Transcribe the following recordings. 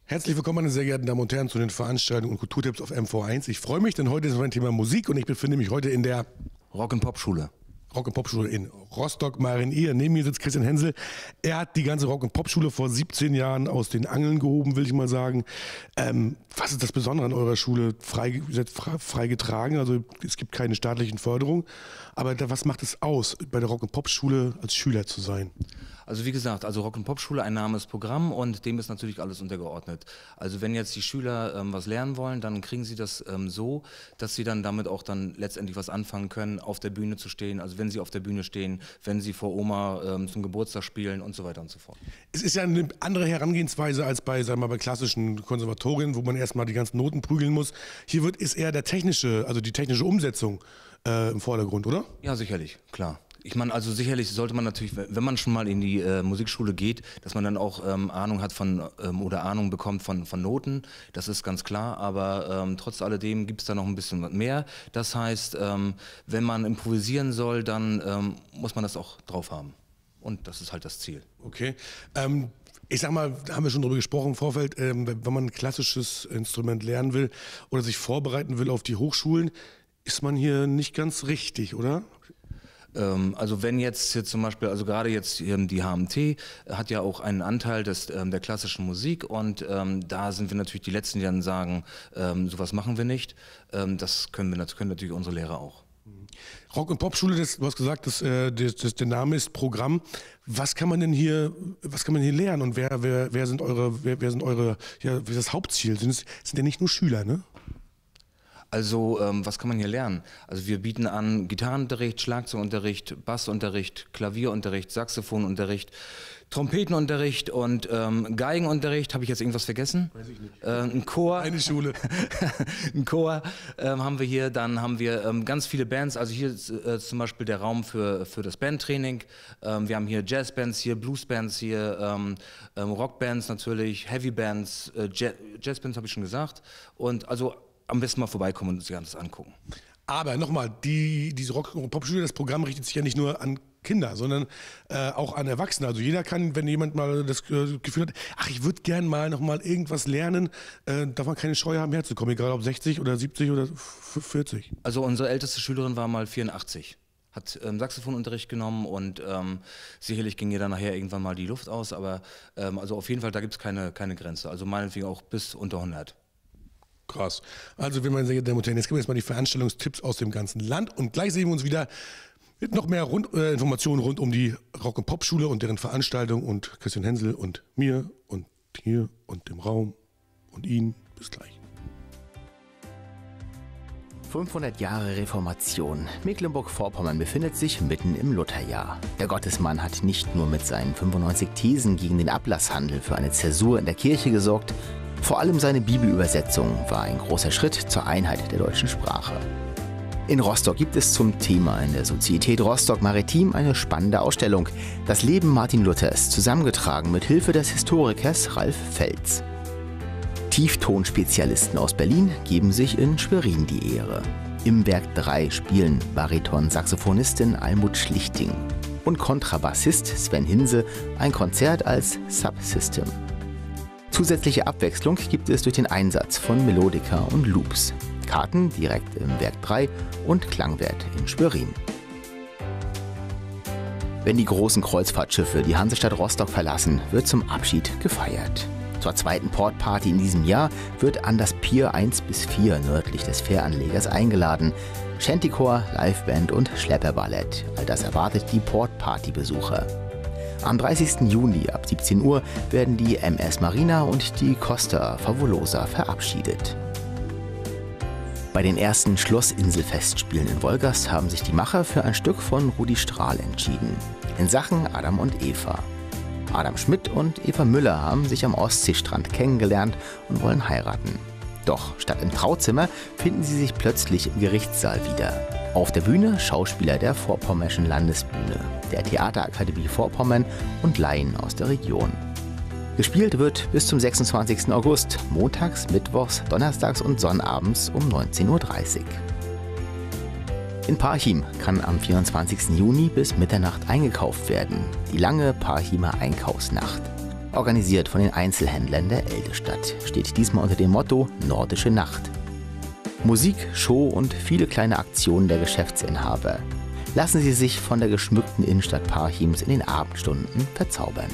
Herzlich willkommen, meine sehr geehrten Damen und Herren, zu den Veranstaltungen und Kulturtipps auf MV1. Ich freue mich, denn heute ist mein Thema Musik und ich befinde mich heute in der Rock-and-Pop-Schule. Rock-and-Pop-Schule in Rostock-Marienir. Neben mir sitzt Christian Hensel. Er hat die ganze Rock-and-Pop-Schule vor 17 Jahren aus den Angeln gehoben, will ich mal sagen. Was ist das Besondere an eurer Schule? Frei getragen, also es gibt keine staatlichen Förderungen. Aber was macht es aus, bei der Rock-and-Pop-Schule als Schüler zu sein? Also wie gesagt, also Rock-and-Pop-Schule, ein Name ist Programm und dem ist natürlich alles untergeordnet. Also wenn jetzt die Schüler was lernen wollen, dann kriegen sie das so, dass sie dann damit auch dann letztendlich was anfangen können, auf der Bühne zu stehen. Also wenn sie auf der Bühne stehen, wenn sie vor Oma zum Geburtstag spielen und so weiter und so fort. Es ist ja eine andere Herangehensweise als bei, sagen wir mal, bei klassischen Konservatorien, wo man erstmal die ganzen Noten prügeln muss. Hier ist eher die technische Umsetzung im Vordergrund, oder? Ja, sicherlich, klar. Ich meine, also sicherlich sollte man natürlich, wenn man schon mal in die Musikschule geht, dass man dann auch Ahnung hat oder Ahnung bekommt von Noten, das ist ganz klar, aber trotz alledem gibt es da noch ein bisschen mehr. Das heißt, wenn man improvisieren soll, dann muss man das auch drauf haben und das ist halt das Ziel. Okay. Ich sag mal, da haben wir schon drüber gesprochen im Vorfeld, wenn man ein klassisches Instrument lernen will oder sich vorbereiten will auf die Hochschulen, ist man hier nicht ganz richtig, oder? Also wenn jetzt hier zum Beispiel, also gerade jetzt die HMT hat ja auch einen Anteil der klassischen Musik und da sind wir natürlich die Letzten, die dann sagen, sowas machen wir nicht. Das können natürlich unsere Lehrer auch. Rock- und Popschule, du hast gesagt, der Name ist Programm. Was kann man denn hier lernen und wer sind eure, ja, wie ist das Hauptziel? Sind ja nicht nur Schüler, ne? Also was kann man hier lernen? Also wir bieten an Gitarrenunterricht, Schlagzeugunterricht, Bassunterricht, Klavierunterricht, Saxophonunterricht, Trompetenunterricht und Geigenunterricht. Habe ich jetzt irgendwas vergessen? Weiß ich nicht. Ein Chor. Eine Schule. Ein Chor haben wir hier. Dann haben wir ganz viele Bands. Also hier ist zum Beispiel der Raum für das Bandtraining. Wir haben hier Jazzbands, hier Bluesbands, hier Rockbands natürlich, Heavybands, Jazzbands habe ich schon gesagt. Und also am besten mal vorbeikommen und sich das angucken. Aber nochmal, diese Rock- und Popschule, das Programm richtet sich ja nicht nur an Kinder, sondern auch an Erwachsene. Also jeder kann, wenn jemand mal das Gefühl hat, ach, ich würde gern mal noch mal irgendwas lernen, darf man keine Scheu haben, herzukommen, egal ob 60 oder 70 oder 40. Also unsere älteste Schülerin war mal 84. Hat Saxophonunterricht genommen und sicherlich ging ihr dann nachher irgendwann mal die Luft aus, aber also auf jeden Fall, da gibt es keine Grenze. Also meinetwegen auch bis unter 100. Krass. Also, wenn man sehr geehrte Damen und Herren, jetzt geben wir jetzt mal die Veranstaltungstipps aus dem ganzen Land und gleich sehen wir uns wieder mit noch mehr Informationen rund um die Rock- und Popschule und deren Veranstaltung und Christian Hensel und mir und hier und dem Raum und Ihnen. Bis gleich. 500 Jahre Reformation. Mecklenburg-Vorpommern befindet sich mitten im Lutherjahr. Der Gottesmann hat nicht nur mit seinen 95 Thesen gegen den Ablasshandel für eine Zäsur in der Kirche gesorgt, vor allem seine Bibelübersetzung war ein großer Schritt zur Einheit der deutschen Sprache. In Rostock gibt es zum Thema in der Sozietät Rostock Maritim eine spannende Ausstellung. Das Leben Martin Luthers, zusammengetragen mit Hilfe des Historikers Ralf Feltz. Tieftonspezialisten aus Berlin geben sich in Schwerin die Ehre. Im Werk 3 spielen Bariton-Saxophonistin Almut Schlichting und Kontrabassist Sven Hinse ein Konzert als Subsystem. Zusätzliche Abwechslung gibt es durch den Einsatz von Melodika und Loops. Karten direkt im Werk 3 und Klangwert in Schwerin. Wenn die großen Kreuzfahrtschiffe die Hansestadt Rostock verlassen, wird zum Abschied gefeiert. Zur zweiten Portparty in diesem Jahr wird an das Pier 1 bis 4 nördlich des Fähranlegers eingeladen. Shantychor, Liveband und Schlepperballett. All das erwartet die Portparty-Besucher. Am 30. Juni ab 17 Uhr werden die MS Marina und die Costa Favolosa verabschiedet. Bei den ersten Schlossinselfestspielen in Wolgast haben sich die Macher für ein Stück von Rudi Strahl entschieden. In Sachen Adam und Eva. Adam Schmidt und Eva Müller haben sich am Ostseestrand kennengelernt und wollen heiraten. Doch statt im Trauzimmer finden sie sich plötzlich im Gerichtssaal wieder. Auf der Bühne Schauspieler der Vorpommerschen Landesbühne, der Theaterakademie Vorpommern und Laien aus der Region. Gespielt wird bis zum 26. August, montags, mittwochs, donnerstags und sonnabends um 19:30 Uhr. In Parchim kann am 24. Juni bis Mitternacht eingekauft werden. Die lange Parchimer Einkaufsnacht. organisiert von den Einzelhändlern der Eldestadt, steht diesmal unter dem Motto Nordische Nacht. Musik, Show und viele kleine Aktionen der Geschäftsinhaber. Lassen Sie sich von der geschmückten Innenstadt Parchims in den Abendstunden verzaubern.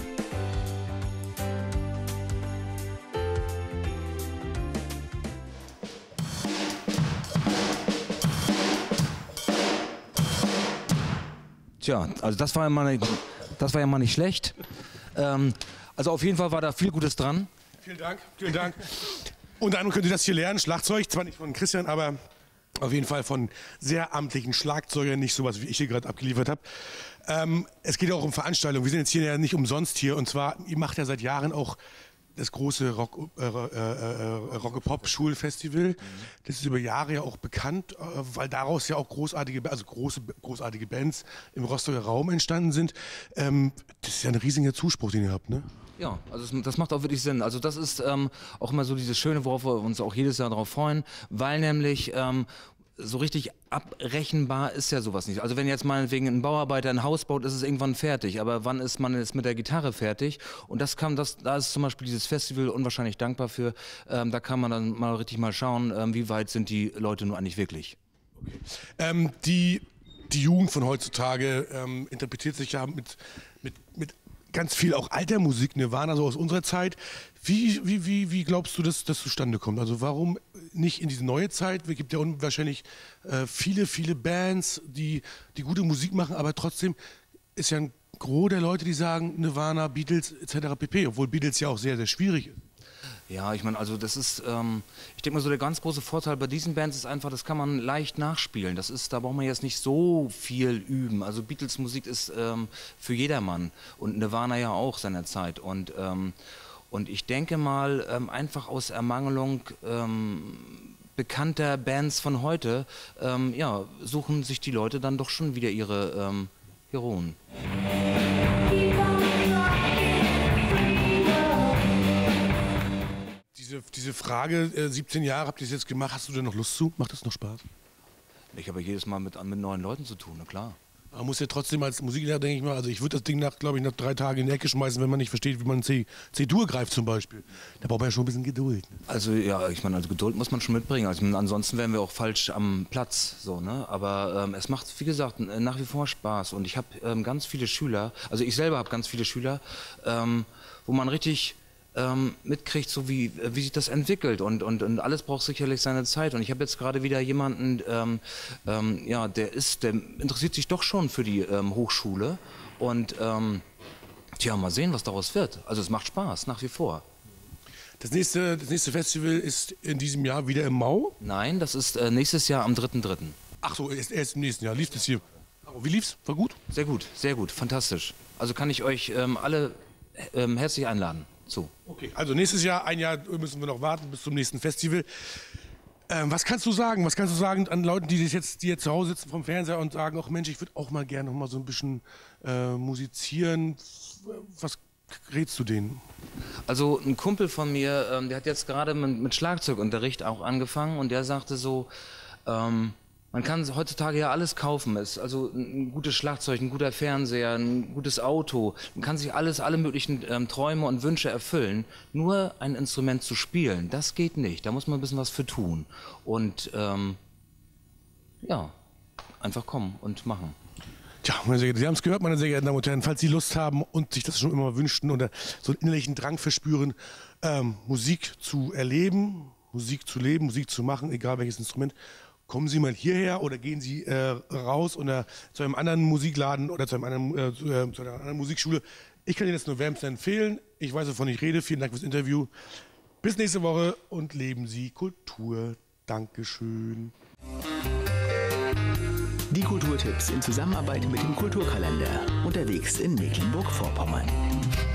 Tja, also das war ja mal nicht schlecht. Also auf jeden Fall war da viel Gutes dran. Vielen Dank, vielen Dank. Unter anderem könnt ihr das hier lernen, Schlagzeug, zwar nicht von Christian, aber auf jeden Fall von sehr amtlichen Schlagzeugern, nicht sowas wie ich hier gerade abgeliefert habe. Es geht auch um Veranstaltungen. Wir sind jetzt hier ja nicht umsonst hier, und zwar, ihr macht ja seit Jahren auch das große Rock-Pop-Schulfestival. Das ist über Jahre ja auch bekannt, weil daraus ja auch großartige Bands im Rostocker Raum entstanden sind. Das ist ja ein riesiger Zuspruch, den ihr habt, ne? Ja, also das macht auch wirklich Sinn. Also das ist auch immer so dieses Schöne, worauf wir uns auch jedes Jahr darauf freuen, weil nämlich so richtig abrechenbar ist ja sowas nicht. Also wenn jetzt meinetwegen ein Bauarbeiter ein Haus baut, ist es irgendwann fertig. Aber wann ist man jetzt mit der Gitarre fertig? Und da ist zum Beispiel dieses Festival unwahrscheinlich dankbar für. Da kann man dann mal richtig mal schauen, wie weit sind die Leute nun eigentlich wirklich. Okay. Die Jugend von heutzutage interpretiert sich ja mit ganz viel auch alter Musik, Nirvana, so aus unserer Zeit. Wie glaubst du, dass das zustande kommt? Also warum nicht in diese neue Zeit? Es gibt ja wahrscheinlich viele Bands, die gute Musik machen, aber trotzdem ist ja ein Gros der Leute, die sagen Nirvana, Beatles etc. pp., obwohl Beatles ja auch sehr, sehr schwierig ist. Ja, ich meine, also das ist, ich denke mal so, der ganz große Vorteil bei diesen Bands ist einfach, das kann man leicht nachspielen. Da braucht man jetzt nicht so viel üben. Also Beatles Musik ist für jedermann und Nirvana ja auch seinerzeit. Und ich denke mal, einfach aus Ermangelung bekannter Bands von heute, ja, suchen sich die Leute dann doch schon wieder ihre Heroen. Diese Frage, 17 Jahre habt ihr es jetzt gemacht, hast du da noch Lust zu? Macht das noch Spaß? Ich habe ja jedes Mal mit neuen Leuten zu tun, na klar. Man muss ja trotzdem als Musiklehrer, denke ich mal, also ich würde das Ding glaube ich, nach 3 Tagen in die Ecke schmeißen, wenn man nicht versteht, wie man C-Dur greift zum Beispiel. Da braucht man ja schon ein bisschen Geduld. Ne? Also ja, ich meine, also Geduld muss man schon mitbringen. Also, ansonsten wären wir auch falsch am Platz, so, ne? Aber es macht, wie gesagt, nach wie vor Spaß. Und ich habe ganz viele Schüler, also ich selber habe ganz viele Schüler, wo man richtig mitkriegt, so wie sich das entwickelt, und alles braucht sicherlich seine Zeit. Und ich habe jetzt gerade wieder jemanden, ja, der interessiert sich doch schon für die Hochschule, und tja, mal sehen, was daraus wird. Also es macht Spaß, nach wie vor. Das nächste Festival ist in diesem Jahr wieder im Mau? Nein, das ist nächstes Jahr am 3.3. Ach so, erst im nächsten Jahr. Lief das hier? Wie lief's? War gut? Sehr gut, fantastisch. Also kann ich euch alle herzlich einladen. So. Okay, also nächstes Jahr, ein Jahr müssen wir noch warten bis zum nächsten Festival. Was kannst du sagen? Was kannst du sagen an Leuten, die jetzt zu Hause sitzen vom Fernseher und sagen, ach Mensch, ich würde auch mal gerne noch mal so ein bisschen musizieren. Was rätst du denen? Also ein Kumpel von mir, der hat jetzt gerade mit Schlagzeugunterricht auch angefangen, und der sagte so, man kann heutzutage ja alles kaufen. Also ein gutes Schlagzeug, ein guter Fernseher, ein gutes Auto. Man kann sich alle möglichen Träume und Wünsche erfüllen. Nur ein Instrument zu spielen, das geht nicht. Da muss man ein bisschen was für tun. Und ja, einfach kommen und machen. Tja, meine sehr geehrten, Sie haben es gehört, meine sehr geehrten Damen und Herren. Falls Sie Lust haben und sich das schon immer wünschten oder so einen innerlichen Drang verspüren, Musik zu erleben, Musik zu leben, Musik zu machen, egal welches Instrument, kommen Sie mal hierher oder gehen Sie raus oder zu einem anderen Musikladen oder zu einer anderen Musikschule. Ich kann Ihnen das nur wärmstens empfehlen. Ich weiß, wovon ich rede. Vielen Dank fürs Interview. Bis nächste Woche und leben Sie Kultur. Dankeschön. Die Kulturtipps in Zusammenarbeit mit dem Kulturkalender. Unterwegs in Mecklenburg-Vorpommern.